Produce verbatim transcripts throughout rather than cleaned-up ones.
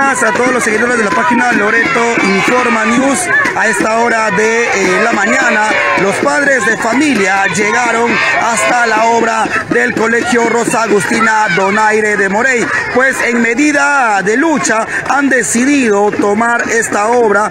días a todos los seguidores de la página Loreto Informa News. A esta hora de eh, la mañana, los padres de familia llegaron hasta la obra del Colegio Rosa Agustina Donaire de Morey, pues en medida de lucha han decidido tomar esta obra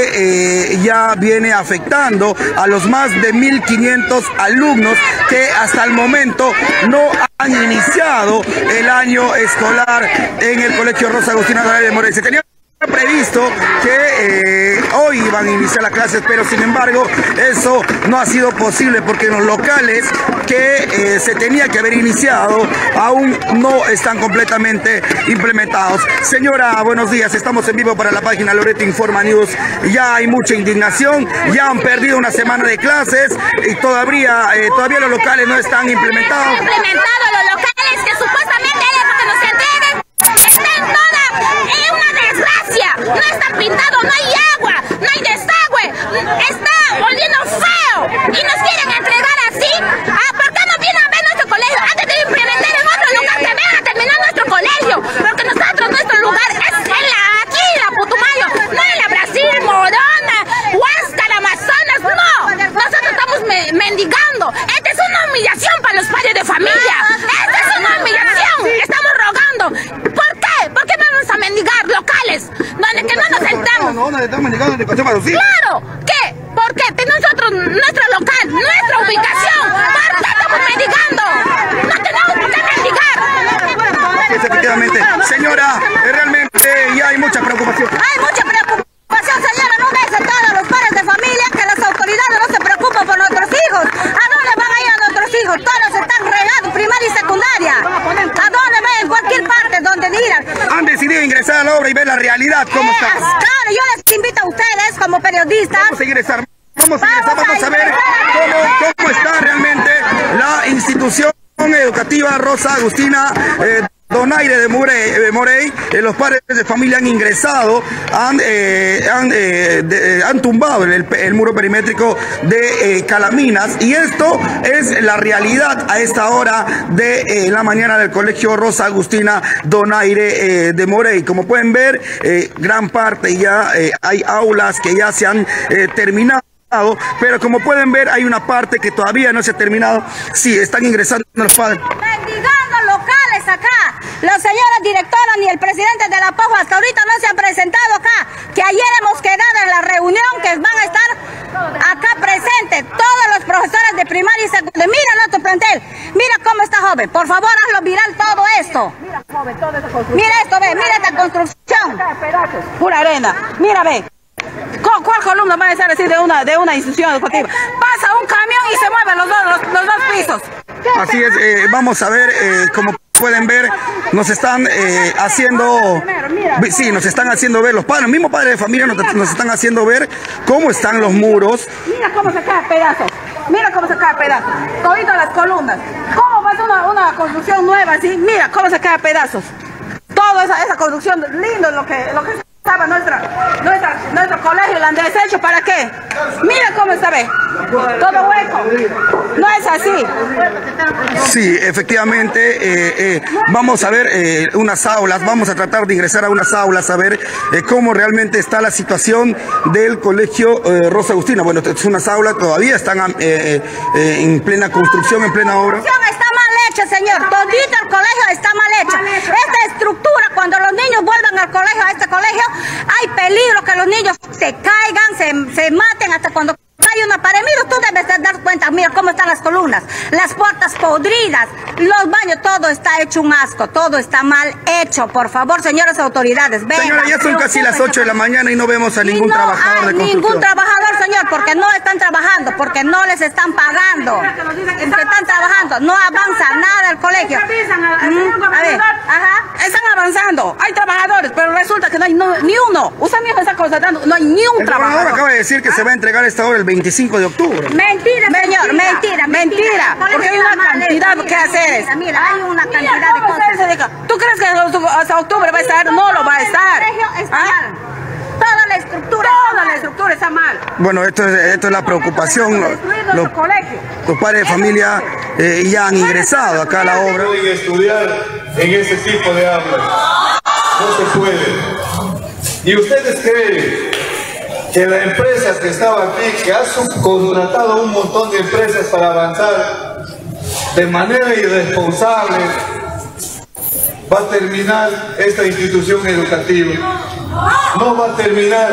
que eh, ya viene afectando a los más de mil quinientos alumnos que hasta el momento no han iniciado el año escolar en el Colegio Rosa Agustina Donaire de Morey. Se tenía previsto que eh, hoy iban a iniciar las clases, pero sin embargo eso no ha sido posible porque los locales que eh, se tenía que haber iniciado aún no están completamente implementados. Señora, buenos días, estamos en vivo para la página Loreto Informa News. Ya hay mucha indignación, ya han perdido una semana de clases y todavía, eh, todavía los locales no están implementados. Implementados los locales que supuestamente era porque nos entreguen, están toda, es una desgracia, no está pintado, no hay agua, no hay desagüe, está oliendo feo y nos quieren entregar así. Ah, ¿por qué no vienen a ver nuestro colegio? Antes de implementar en otro lugar, que vengan a terminar nuestro colegio, porque nosotros, nuestro lugar es en la, aquí en la Putumayo, no en la Brasil, Morona, Huáscar, Amazonas, no. Nosotros estamos me mendigando. Esta es una humillación para los padres de familia. Esta es una humillación. Estamos rogando. ¿Por qué? ¿Por qué vamos a mendigar locales donde que no nos sentamos? No, no, estamos mendigando en el Consejo de Auxilio. Claro. ¿Qué? ¿Por qué? De nosotros, nuestro local, nuestra ubicación. ¿Por qué estamos mendigando? No tenemos por qué mendigar. Sí, efectivamente. Señora, realmente ya hay mucha preocupación. Hay mucha preocupación, señora. No dicen todos los padres de familia que las autoridades no se preocupan por nuestros hijos. ¿A dónde van a ir a nuestros hijos? Todos están regados, primaria y secundaria. ¿A dónde van? En cualquier parte donde digan. Han decidido ingresar a la obra y ver la realidad, cómo está. Claro, yo les invito a ustedes como periodistas. Vamos a ingresar, vamos a ingresar, vamos a ver cómo, cómo está realmente la institución educativa Rosa Agustina eh, Donaire de Morey. De Morey. Eh, los padres de familia han ingresado, han, eh, han, eh, de, han tumbado el, el muro perimétrico de eh, Calaminas, y esto es la realidad a esta hora de eh, la mañana del Colegio Rosa Agustina Donaire eh, de Morey. Como pueden ver, eh, gran parte ya eh, hay aulas que ya se han eh, terminado, pero como pueden ver hay una parte que todavía no se ha terminado. Sí, están ingresando los padres. Mendigando locales acá. Las señoras directoras ni el presidente de la P O J hasta ahorita no se han presentado acá. Que ayer hemos quedado en la reunión que van a estar acá presentes todos los profesores de primaria y secundaria. Mira nuestro plantel. Mira cómo está joven. Por favor, hazlo viral todo esto. Mira, joven, toda esa construcción. Mira esto, ve. Mira esta construcción. Pura arena. Mira, ve. ¿Cuál columna va a ser así de una, de una institución educativa? Pasa un camión y se mueven los dos, los, los dos pisos. Así es, eh, vamos a ver, eh, como pueden ver, nos están eh, haciendo, sí, nos están haciendo ver, los padres, los mismos padres de familia nos, nos están haciendo ver cómo están los muros. Mira cómo se cae pedazos, mira cómo se cae pedazos, todito las columnas. ¿Cómo va a ser una, una construcción nueva así? Mira cómo se cae pedazos. Toda esa, esa construcción, lindo lo que... Lo que estaba nuestra, nuestra, nuestro colegio, la han deshecho, ¿para qué? Mira cómo está, ve, todo hueco, no es así. Sí, efectivamente, eh, eh, vamos a ver eh, unas aulas, vamos a tratar de ingresar a unas aulas a ver eh, cómo realmente está la situación del Colegio eh, Rosa Agustina. Bueno, es unas aulas, todavía están eh, eh, en plena construcción, en plena obra. Está mal hecha, señor, todito el colegio está mal hecho. Esta estructura, cuando los niños vuelvan al colegio, a este colegio, hay peligro que los niños se caigan, se, se maten hasta cuando hay una pared. Mira, tú debes de dar cuenta, mira cómo están las columnas, las puertas podridas, los baños, todo está hecho un asco, todo está mal hecho. Por favor, señoras autoridades, vengan. Señora, ya son casi las ocho de la mañana y no vemos a ningún no trabajador de construcción. Ningún trabajador, señor, porque no están trabajando, porque no les están pagando. Que están trabajando, no avanza nada el colegio. Mm, a ver, ajá. Están avanzando, hay trabajadores, pero resulta que no hay no, ni uno. Usted mismo está constatando, no hay ni un el trabajador. acaba de decir que ¿Ah? se va a entregar esta obra el veinticinco de octubre. Mentira, señor, mentira, mentira, mentira, porque hay una cantidad que hacer. Mira, mira, hay una cantidad de cosas. ¿Tú crees que hasta octubre va a estar? No lo va a estar. ¿Ah? Toda la estructura, toda la estructura está mal. Bueno, esto es, esto es la preocupación. Los, los, los padres de familia eh, ya han ingresado acá a la obra. No pueden estudiar en ese tipo de aulas. No se puede. ¿Y ustedes creen que la empresa que estaba aquí, que ha subcontratado un montón de empresas para avanzar de manera irresponsable, va a terminar esta institución educativa? No va a terminar.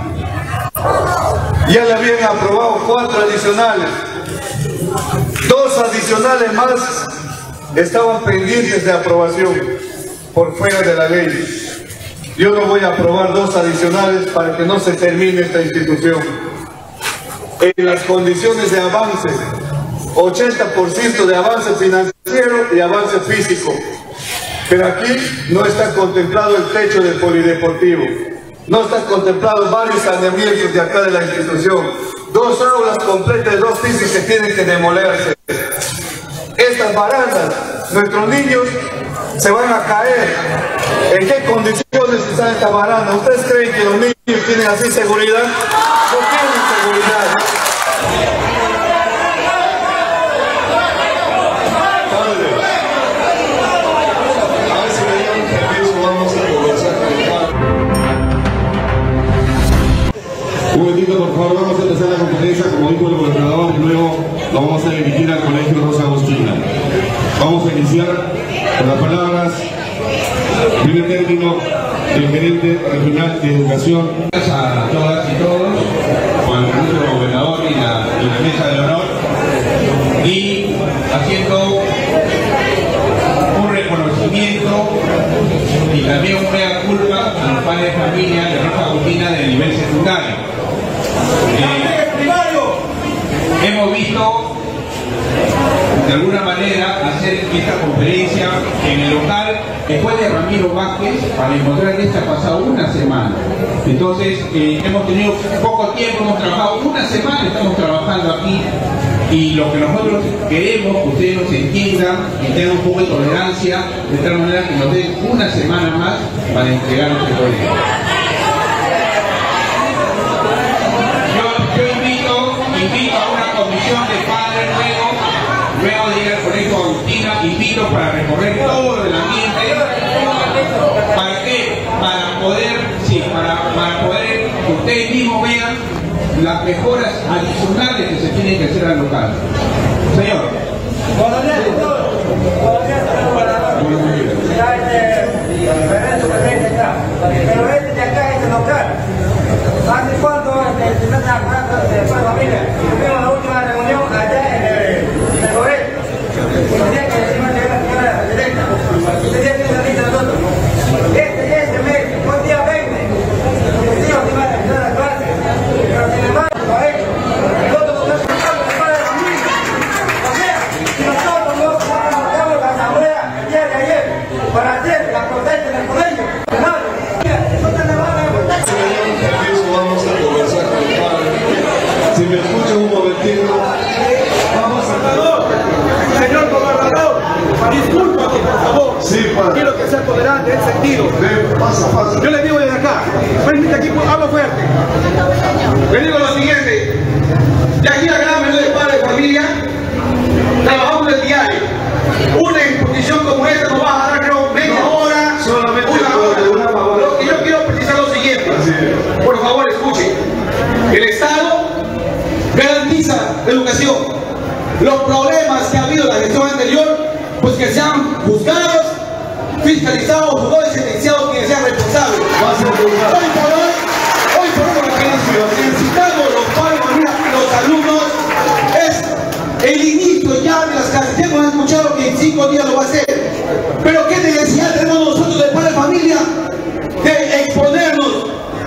Ya le habían aprobado cuatro adicionales. Dos adicionales más estaban pendientes de aprobación por fuera de la ley. Yo no voy a aprobar dos adicionales para que no se termine esta institución. En las condiciones de avance, ochenta por ciento de avance financiero y avance físico. Pero aquí no está contemplado el techo del polideportivo. No está contemplado varios saneamientos de acá de la institución. Dos aulas completas de dos pisos que tienen que demolerse. Estas barandas, nuestros niños se van a caer. ¿En qué condiciones están estas barandas? ¿Ustedes creen que los niños tienen así seguridad? No tienen seguridad. Un momentito, por favor, vamos a empezar la conferencia, como dijo el gobernador, y luego lo vamos a dirigir al Colegio Rosa Agustina. Vamos a iniciar con las palabras, en primer término, del gerente regional de educación. Gracias a todas y todos, con el permiso del gobernador y la, y la mesa de honor, y haciendo un reconocimiento y también un mea culpa a los padres de familia de Rosa Agustina del nivel secundario. Eh, hemos visto de alguna manera hacer esta conferencia en el local después de Ramiro Vázquez para encontrar que esta ha pasado una semana. Entonces eh, hemos tenido poco tiempo, hemos trabajado una semana, estamos trabajando aquí, y lo que nosotros queremos que ustedes nos entiendan y tengan un poco de tolerancia, de tal manera que nos den una semana más para entregar este proyecto. Invito a una comisión de padres luego, luego de ir al Colegio Agustina, invito para recorrer todo el ambiente. ¿Para qué? Para poder, sí, para, para poder que ustedes mismos vean las mejoras adicionales que se tienen que hacer al local. Señor. Buenos días a todos. Buenos días a todos. Ya este pero este de acá es el local. ¿Hace cuánto se están trabajando de familia? Tuvimos la última reunión allá en el Colegio. Tenía que decirme que la señora directa. Tenía que salir de nosotros. Este y este mes, buen día veinte. Los tíos iban a empezar la clase. Pero sin embargo, para ellos, nosotros nos estamos tratando de padres de familia. O sea, si nosotros no convocamos la asamblea el día de ayer para hacer la protesta en el colegio, no, eso te la van a votar. Vamos a conversar con el padre. Si me escuchan un momentito, vamos a... Señor gobernador, discúlpame por favor. Sí, padre. Quiero que sea tolerante en ese sentido. Ven, pasa, pasa. Yo le digo desde acá, permite aquí, hablo fuerte. Le digo lo siguiente, de aquí a gran menú de padre de familia, trabajamos el diario. Una exposición como esta nos va a dar creo media no, hora, solamente una hora. una hora. Lo que yo quiero precisar lo siguiente. Por favor, escuchen. El Estado garantiza la educación. Los problemas que ha habido en la gestión anterior, pues que sean juzgados, fiscalizados, juzgados y sentenciados quienes sean responsables. Hoy por hoy, hoy por hoy, lo que necesitamos los padres, los alumnos, es el inicio ya de las clases. Ya hemos escuchado que en cinco días lo va a hacer. Pero ¿qué necesidad tenemos nosotros de padre de familia de exponernos,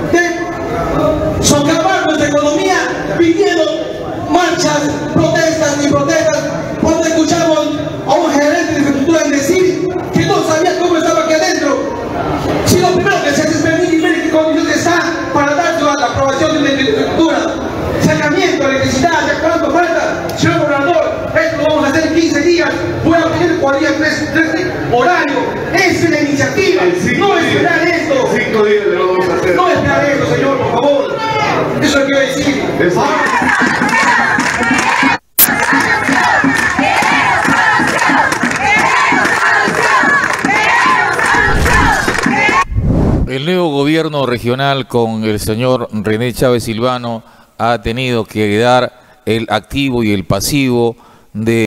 de socavar nuestra economía pidiendo marchas, protestas y protestas, cuando escuchamos a un gerente de infraestructura en decir que no sabía cómo estaba aquí adentro? Si lo primero que se hace es venir y ver en qué condiciones está para dar la aprobación de la infraestructura, saneamiento, electricidad, ¿ya cuánto falta? Señor gobernador, esto lo vamos a hacer en quince días, voy a pedir cuatro días, tres, tres horario, esa es la iniciativa, no esperar esto. Cinco días lo vamos a hacer. No esperar esto, señor, por favor. Eso es lo que quiero decir. Eso. El nuevo gobierno regional con el señor René Chávez Silvano ha tenido que dar el activo y el pasivo de